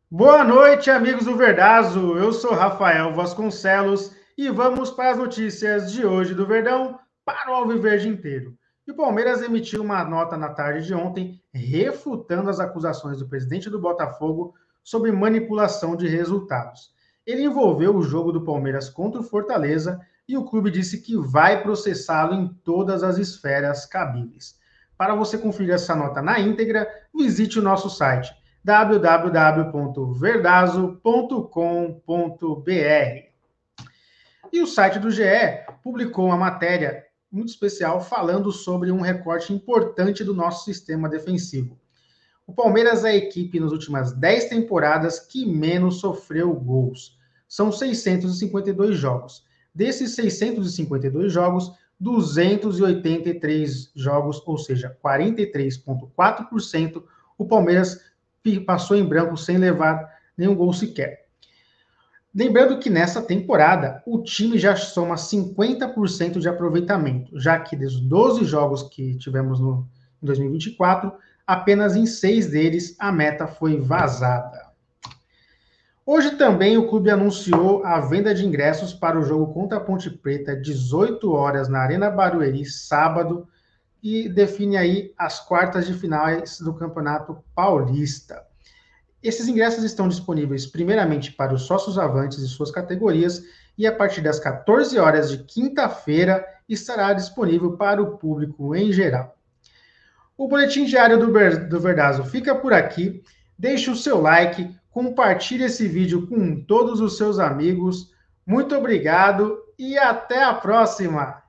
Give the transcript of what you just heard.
Boa noite, amigos do Verdazo. Eu sou Rafael Vasconcelos e vamos para as notícias de hoje do Verdão para o Alviverde inteiro. E o Palmeiras emitiu uma nota na tarde de ontem refutando as acusações do presidente do Botafogo sobre manipulação de resultados. Ele envolveu o jogo do Palmeiras contra o Fortaleza e o clube disse que vai processá-lo em todas as esferas cabíveis. Para você conferir essa nota na íntegra, visite o nosso site www.verdazo.com.br. E o site do GE publicou uma matéria muito especial falando sobre um recorte importante do nosso sistema defensivo. O Palmeiras é a equipe nas últimas 10 temporadas que menos sofreu gols. São 652 jogos. Desses 652 jogos, 283 jogos, ou seja, 43,4%, o Palmeiras passou em branco sem levar nenhum gol sequer. Lembrando que nessa temporada o time já soma 50% de aproveitamento, já que dos 12 jogos que tivemos em 2024, apenas em 6 deles a meta foi vazada. Hoje também o clube anunciou a venda de ingressos para o jogo contra a Ponte Preta, 18 horas na Arena Barueri, sábado, e define aí as quartas de finais do Campeonato Paulista. Esses ingressos estão disponíveis primeiramente para os sócios avantes e suas categorias e a partir das 14 horas de quinta-feira estará disponível para o público em geral. O boletim diário do Verdazo fica por aqui. Deixe o seu like, compartilhe esse vídeo com todos os seus amigos. Muito obrigado e até a próxima!